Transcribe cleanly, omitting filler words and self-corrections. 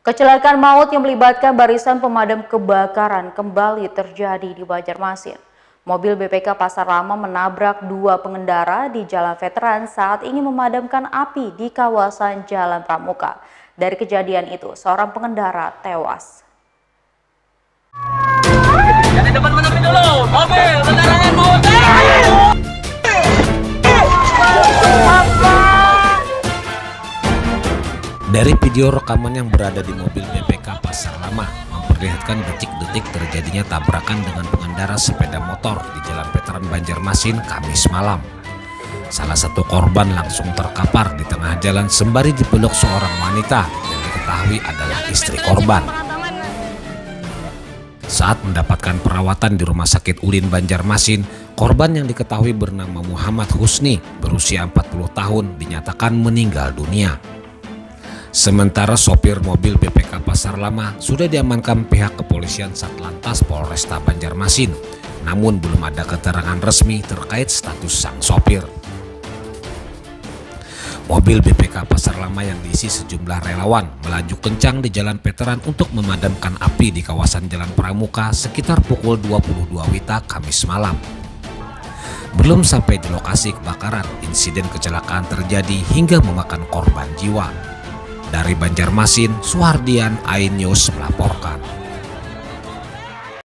Kecelakaan maut yang melibatkan barisan pemadam kebakaran kembali terjadi di Banjarmasin. Mobil BPK Pasar Lama menabrak dua pengendara di Jalan Veteran saat ingin memadamkan api di kawasan Jalan Pramuka. Dari kejadian itu, seorang pengendara tewas. Dari depan menepi dulu, mobil kendaraan mau Dari video rekaman yang berada di mobil BPK Pasar Lama memperlihatkan detik-detik terjadinya tabrakan dengan pengendara sepeda motor di Jalan Veteran Banjarmasin Kamis malam. Salah satu korban langsung terkapar di tengah jalan sembari dipeluk seorang wanita yang diketahui adalah istri korban. Saat mendapatkan perawatan di Rumah Sakit Ulin Banjarmasin, korban yang diketahui bernama Muhammad Husni berusia 40 tahun dinyatakan meninggal dunia. Sementara sopir mobil BPK Pasar Lama sudah diamankan pihak kepolisian Satlantas Polresta Banjarmasin, namun belum ada keterangan resmi terkait status sang sopir. Mobil BPK Pasar Lama yang diisi sejumlah relawan melaju kencang di Jalan Veteran untuk memadamkan api di kawasan Jalan Pramuka sekitar pukul 22 WITA Kamis malam. Belum sampai di lokasi kebakaran, insiden kecelakaan terjadi hingga memakan korban jiwa. Dari Banjarmasin, Suhardian, Ainews melaporkan.